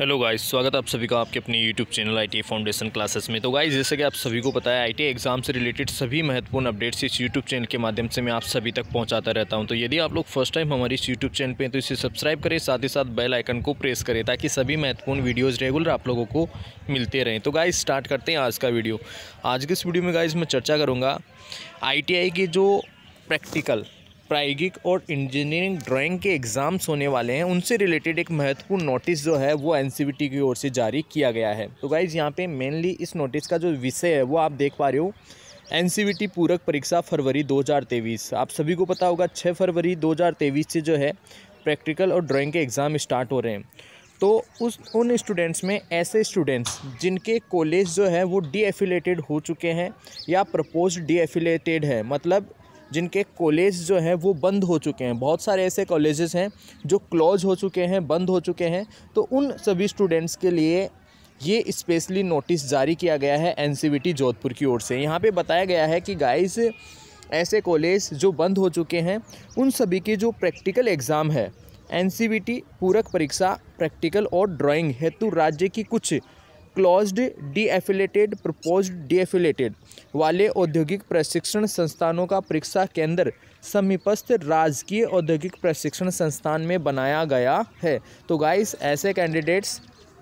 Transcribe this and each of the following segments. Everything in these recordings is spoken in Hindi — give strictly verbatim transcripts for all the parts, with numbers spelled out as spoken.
हेलो गाइस, स्वागत है आप सभी का आपके अपने YouTube channel ITI foundation classes में। तो गाइस, जैसे कि आप सभी को पता है, आईटीआई एग्जाम से रिलेटेड सभी महत्वपूर्ण अपडेट्स इस यूट्यूब चैनल के माध्यम से मैं आप सभी तक पहुंचाता रहता हूं। तो यदि आप लोग फर्स्ट टाइम हमारे इस यूट्यूब चैनल पे हैं तो इसे सब्सक्राइब करें, साथ ही साथ बेल आइकन को प्रेस करें ताकि सभी महत्वपूर्ण वीडियोज़ रेगुलर आप लोगों को मिलते रहें। तो गाइस, स्टार्ट करते हैं आज का वीडियो। आज के इस वीडियो में गाइस मैं चर्चा करूँगा आई टी आई के जो प्रैक्टिकल प्रायोगिक और इंजीनियरिंग ड्राइंग के एग्ज़ाम्स होने वाले हैं उनसे रिलेटेड एक महत्वपूर्ण नोटिस जो है वो एनसीवीटी की ओर से जारी किया गया है। तो गाइज़, यहाँ पे मेनली इस नोटिस का जो विषय है वो आप देख पा रहे हो, एनसीवीटी पूरक परीक्षा फरवरी दो हज़ार तेईस। आप सभी को पता होगा छः फरवरी दो हज़ार तेईस से जो है प्रैक्टिकल और ड्राइंग के एग्ज़ाम स्टार्ट हो रहे हैं। तो उस उन स्टूडेंट्स में ऐसे स्टूडेंट्स जिनके कॉलेज जो है वो डी एफिलेटेड हो चुके हैं या प्रपोज डी एफिलेटेड है, मतलब जिनके कॉलेज जो हैं वो बंद हो चुके हैं। बहुत सारे ऐसे कॉलेजेस हैं जो क्लोज हो चुके हैं, बंद हो चुके हैं। तो उन सभी स्टूडेंट्स के लिए ये स्पेशली नोटिस जारी किया गया है एनसीवीटी जोधपुर की ओर से। यहाँ पे बताया गया है कि गाइस, ऐसे कॉलेज जो बंद हो चुके हैं उन सभी के जो प्रैक्टिकल एग्ज़ाम है एनसीवीटी पूरक परीक्षा प्रैक्टिकल और ड्राइंग हेतु राज्य की कुछ closed deaffiliated proposed deaffiliated वाले औद्योगिक प्रशिक्षण संस्थानों का परीक्षा केंद्र समीपस्थ राजकीय औद्योगिक प्रशिक्षण संस्थान में बनाया गया है। तो गाइस, ऐसे कैंडिडेट्स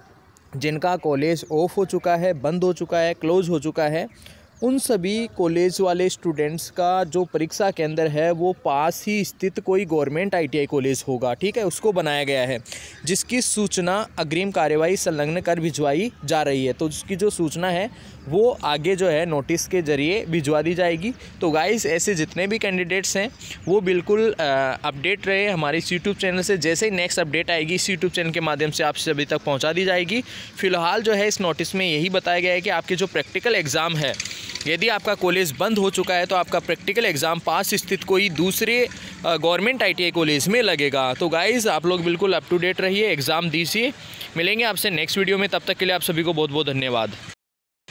जिनका कॉलेज ऑफ हो चुका है, बंद हो चुका है, क्लोज हो चुका है, उन सभी कॉलेज वाले स्टूडेंट्स का जो परीक्षा केंद्र है वो पास ही स्थित कोई गवर्नमेंट आईटीआई कॉलेज होगा, ठीक है, उसको बनाया गया है, जिसकी सूचना अग्रिम कार्यवाही संलग्न कर भिजवाई जा रही है। तो उसकी जो सूचना है वो आगे जो है नोटिस के ज़रिए भिजवा दी जाएगी। तो गाइस, ऐसे जितने भी कैंडिडेट्स हैं वो बिल्कुल अपडेट रहे हमारे इस यूट्यूब चैनल से। जैसे ही नेक्स्ट अपडेट आएगी इस यूट्यूब चैनल के माध्यम से आप सभी तक पहुँचा दी जाएगी। फिलहाल जो है इस नोटिस में यही बताया गया है कि आपके जो प्रैक्टिकल एग्ज़ाम है, यदि आपका कॉलेज बंद हो चुका है तो आपका प्रैक्टिकल एग्ज़ाम पास स्थित कोई दूसरे गवर्नमेंट आईटीआई कॉलेज में लगेगा। तो गाइज़, आप लोग बिल्कुल अप टू डेट रहिए, एग्ज़ाम दीजिए। मिलेंगे आपसे नेक्स्ट वीडियो में, तब तक के लिए आप सभी को बहुत बहुत धन्यवाद।